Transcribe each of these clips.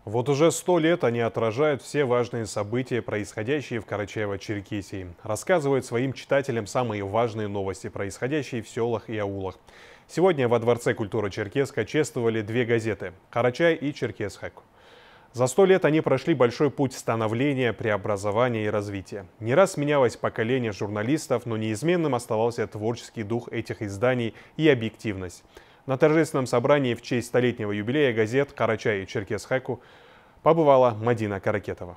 Вот уже 100 лет они отражают все важные события, происходящие в Карачаево-Черкесии. Рассказывают своим читателям самые важные новости, происходящие в селах и аулах. Сегодня во Дворце культуры Черкеска чествовали две газеты «Карачай» и «Черкес-Хэк». За 100 лет они прошли большой путь становления, преобразования и развития. Не раз сменялось поколение журналистов, но неизменным оставался творческий дух этих изданий и объективность. На торжественном собрании в честь столетнего юбилея газет «Карачай» и «Черкес-Хэку» побывала Мадина Каракетова.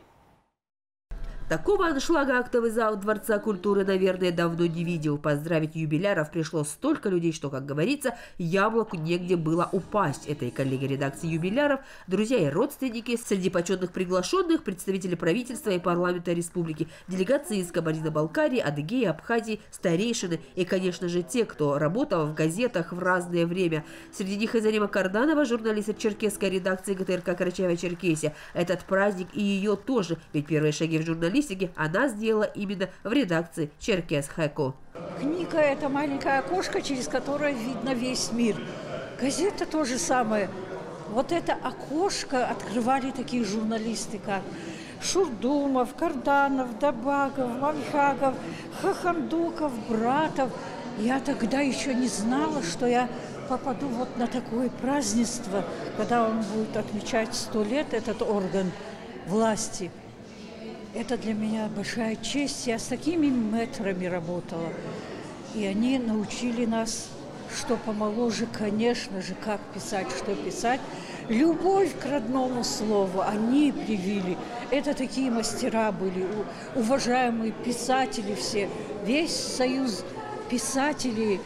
Такого аншлага актовый зал Дворца культуры, наверное, давно не видел. Поздравить юбиляров пришло столько людей, что, как говорится, яблоку негде было упасть. Это и коллеги редакции юбиляров, друзья и родственники. Среди почетных приглашенных представители правительства и парламента республики, делегации из Кабардино-Балкарии, Адыгеи, Абхазии, старейшины и, конечно же, те, кто работал в газетах в разное время. Среди них и Зарима Карданова, журналист черкесской редакции ГТРК Карачаево-Черкесия. Этот праздник и ее тоже, ведь первые шаги в журналистике она сделала именно в редакции «Черкес-Хэку». Книга – это маленькое окошко, через которое видно весь мир. Газета – то же самое. Вот это окошко открывали такие журналисты, как Шурдумов, Карданов, Добагов, Мальхагов, Хахандуков, Братов. Я тогда еще не знала, что я попаду вот на такое празднество, когда он будет отмечать 100 лет, этот орган власти. Это для меня большая честь. Я с такими мэтрами работала. И они научили нас, что помоложе, конечно же, как писать, что писать. Любовь к родному слову они привили. Это такие мастера были, уважаемые писатели все. Весь союз писателей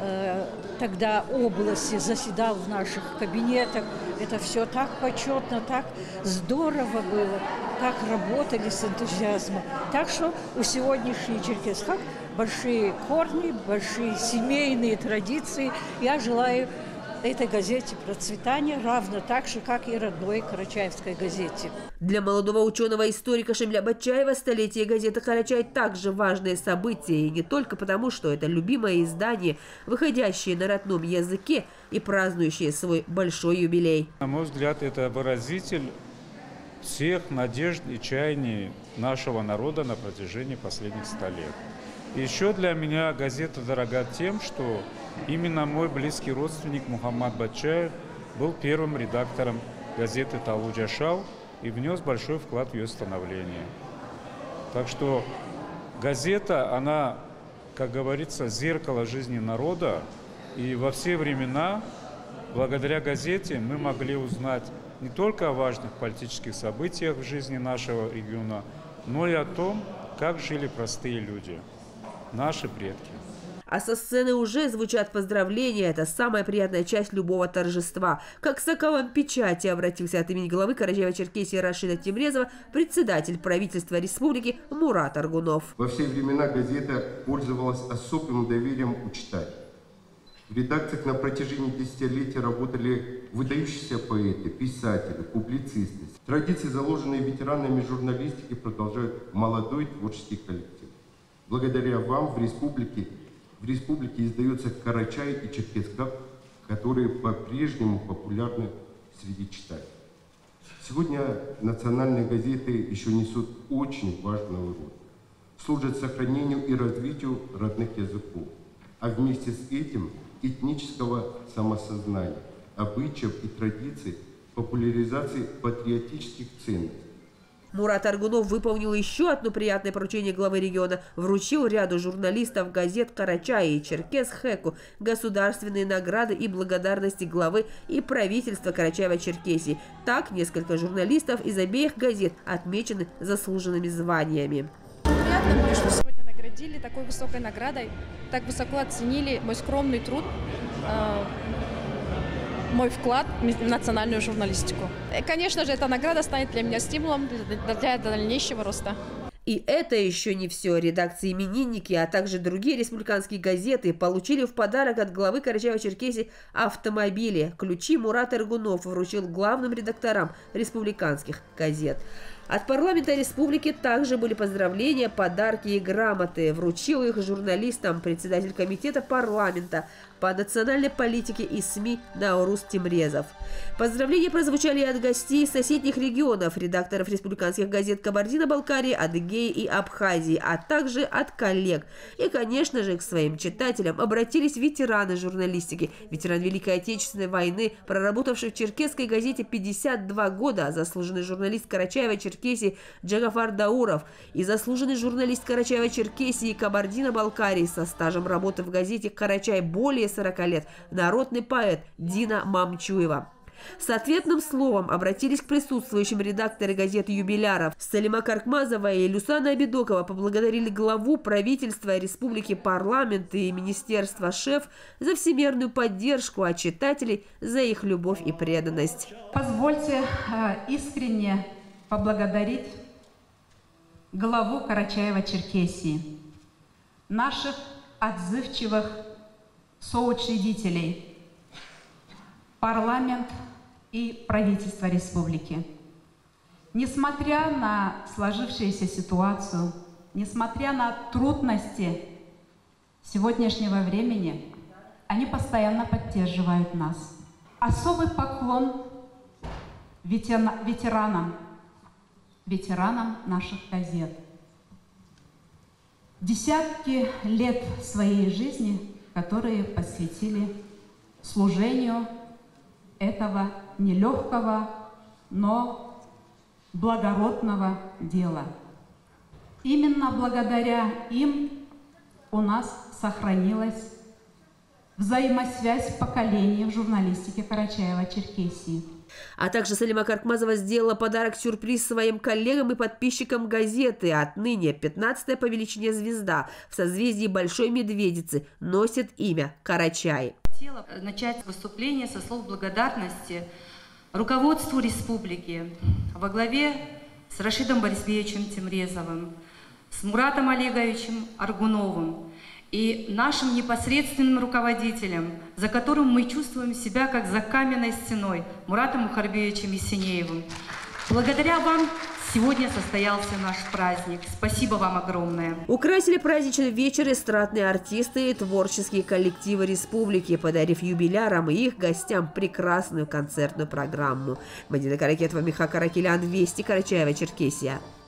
тогда области заседал в наших кабинетах. Это все так почетно, так здорово было, как работали с энтузиазмом. Так что у сегодняшней Черкес-Хэк большие корни, большие семейные традиции. Я желаю этой газете процветания, равно так же, как и родной карачаевской газете. Для молодого ученого-историка Шемля Батчаева столетие газеты «Карачай» также важное событие. И не только потому, что это любимое издание, выходящее на родном языке и празднующее свой большой юбилей. На мой взгляд, это выразитель всех надежд и чаяний нашего народа на протяжении последних 100 лет. Еще для меня газета дорога тем, что именно мой близкий родственник Мухаммад Батчаев был первым редактором газеты «Талу Джашау» и внес большой вклад в ее становление. Так что газета, она, как говорится, зеркало жизни народа, и во все времена, благодаря газете, мы могли узнать не только о важных политических событиях в жизни нашего региона, но и о том, как жили простые люди, наши предки. А со сцены уже звучат поздравления. Это самая приятная часть любого торжества. Как с соколом печати обратился от имени главы Карачаево-Черкесии Рашида Тимрезова председатель правительства республики Мурат Аргунов. Во все времена газета пользовалась особым доверием у читателей. В редакциях на протяжении десятилетий работали выдающиеся поэты, писатели, публицисты. Традиции, заложенные ветеранами журналистики, продолжают молодой творческий коллектив. Благодаря вам в республике издается «Карачай» и «Черкес-Хэк», которые по-прежнему популярны среди читателей. Сегодня национальные газеты еще несут очень важную роль. Служат сохранению и развитию родных языков, а вместе с этим этнического самосознания, обычаев и традиций, популяризации патриотических ценностей. Мурат Аргунов выполнил еще одно приятное поручение главы региона. Вручил ряду журналистов газет «Карачай» и «Черкес-Хэку» государственные награды и благодарности главы и правительства Карачаево-Черкесии. Так, несколько журналистов из обеих газет отмечены заслуженными званиями. Приятно мне, что сегодня наградили такой высокой наградой, так высоко оценили мой скромный труд, мой вклад в национальную журналистику. И, конечно же, эта награда станет для меня стимулом для дальнейшего роста. И это еще не все. Редакции «Именинники», а также другие республиканские газеты получили в подарок от главы Карачаево-Черкесии автомобили. Ключи Мурат Аргунов вручил главным редакторам республиканских газет. От парламента республики также были поздравления, подарки и грамоты. Вручил их журналистам председатель комитета парламента по национальной политике и СМИ Наурус Тимрезов. Поздравления прозвучали и от гостей из соседних регионов, редакторов республиканских газет Кабардино-Балкарии, Адыгеи и Абхазии, а также от коллег. И, конечно же, к своим читателям обратились ветераны журналистики, ветеран Великой Отечественной войны, проработавший в черкесской газете 52 года, заслуженный журналист Карачаево-Черкесии Джагафар Дауров и заслуженный журналист Карачаево-Черкесии и Кабардино-Балкарии со стажем работы в газете «Карачай» более 40 лет, народный поэт Дина Мамчуева. С ответным словом обратились к присутствующим редакторы газеты «Юбиляров». Салима Каркмазова и Люсана Абидокова поблагодарили главу правительства Республики, парламент и министерства ШЭФ за всемирную поддержку, а читателей за их любовь и преданность. Позвольте искренне поблагодарить главу Карачаево-Черкесии, наших отзывчивых соучредителей, парламент и правительство республики. Несмотря на сложившуюся ситуацию, несмотря на трудности сегодняшнего времени, они постоянно поддерживают нас. Особый поклон ветеранам наших газет. Десятки лет своей жизни, которые посвятили служению этого нелегкого, но благородного дела. Именно благодаря им у нас сохранилась взаимосвязь поколений в журналистике Карачаево-Черкесии. А также Салима Каркмазова сделала подарок-сюрприз своим коллегам и подписчикам газеты. Отныне 15-я по величине звезда в созвездии Большой Медведицы носит имя Карачай. Хотела начать выступление со слов благодарности руководству республики во главе с Рашидом Борисовичем Тимрезовым, с Муратом Олеговичем Аргуновым и нашим непосредственным руководителем, за которым мы чувствуем себя как за каменной стеной, Муратом Мухарбиевичем Есенеевым. Благодаря вам сегодня состоялся наш праздник. Спасибо вам огромное. Украсили праздничный вечер эстрадные артисты и творческие коллективы республики, подарив юбилярам и их гостям прекрасную концертную программу. Мадина Каракетова, Миха Каракелян, Вести, Карачаево-Черкесия.